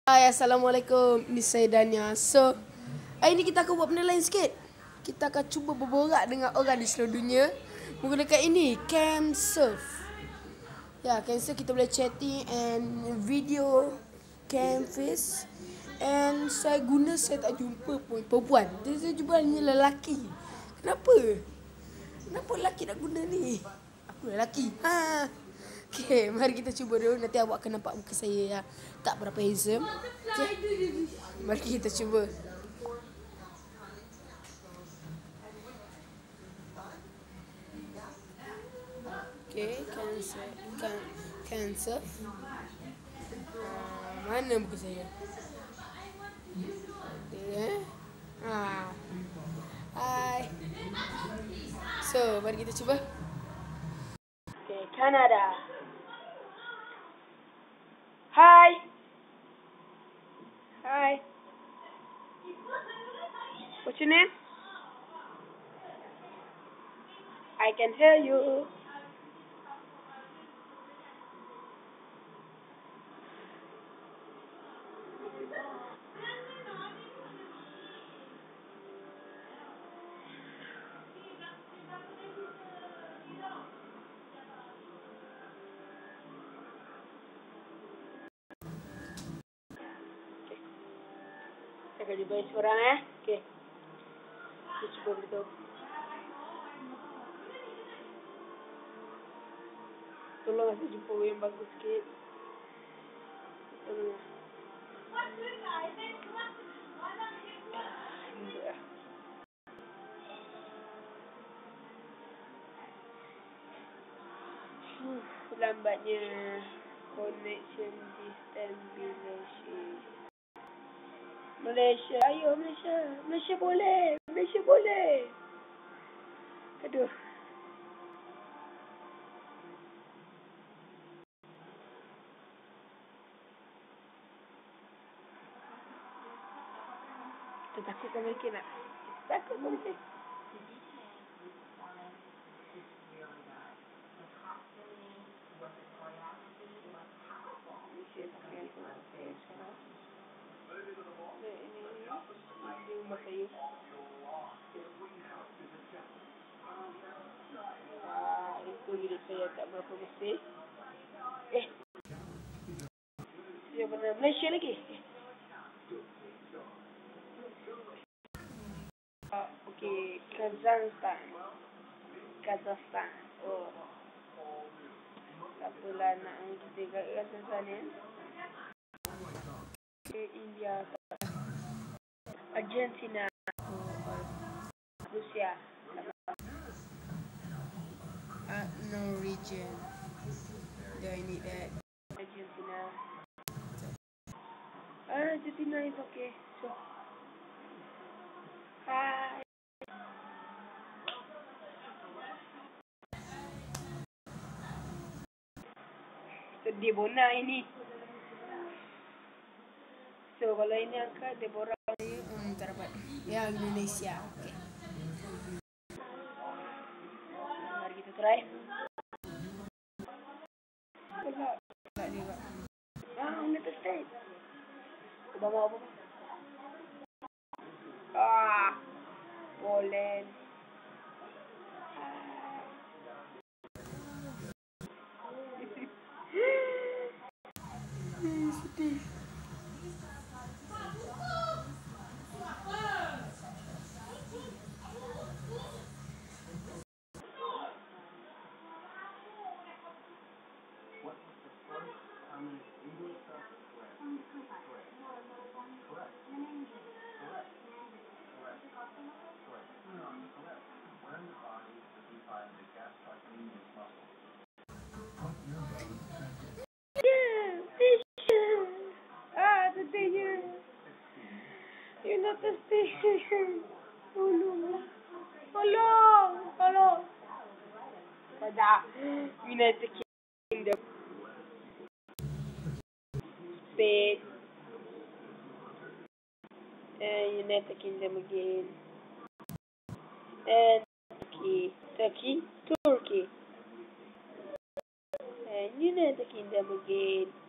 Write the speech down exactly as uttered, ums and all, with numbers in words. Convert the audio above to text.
Hai, Assalamualaikum. Ini saya Dania. So, hari ni kita akan buat benda lain sikit. Kita akan cuba berborak dengan orang di seluruh dunia menggunakan ini, CamSurf. Ya, CamSurf kita boleh chatting and video, Camface. And saya guna, saya tak jumpa pun perempuan. Jadi saya jumpa hanya lelaki. Kenapa? Kenapa lelaki nak guna ni? Aku lelaki. Ha. Okay, mari kita cuba dulu. Nanti awak akan nampak muka saya yang tak berapa handsome. Okay. Mari kita cuba. Okay, cancel, can, cancel. Uh, mana muka saya? Okay. Ah. Hai. So, mari kita cuba. Okay, Canada. Hi. Hi. What's your name? I can hear you. Saya akan jumpa seorang eh. Okey. Kita cuba beritahu. Tolong saya jumpa yang bagus sikit. Tolong. Uh, lambatnya connection destabilization. Malaysia, ayo Malaysia. Malaysia boleh. Malaysia boleh. Aduh. Kita takut kau mereka nak. Takut kau mereka. Rumah saya. Ah, itu hidup saya tak berapa bersih. Eh. Saya pernah Malaysia lagi. Ah, okey, Kazakhstan. Kazakhstan. Oh. Tak apalah nak kita kat Kazakhstan ni. Okay, India. Argentina. Rusia. Uh, no region. Do I need that? Argentina. Uh, Argentina is okay. So. Hi. Sedih Bona ini. So, kalau ini angkat, Deborah saya um, tak dapat. Ya, Indonesia. Okay. Mari kita try. Boleh. Tak dia buat. Ah, United States. Obama apa? Ah, Poland. Sedih. United States. Tolong. Tolong. Tolong. Tada. United Kingdom. Spain. And United Kingdom again. And Turkey. Turkey. Turkey. And United Kingdom again.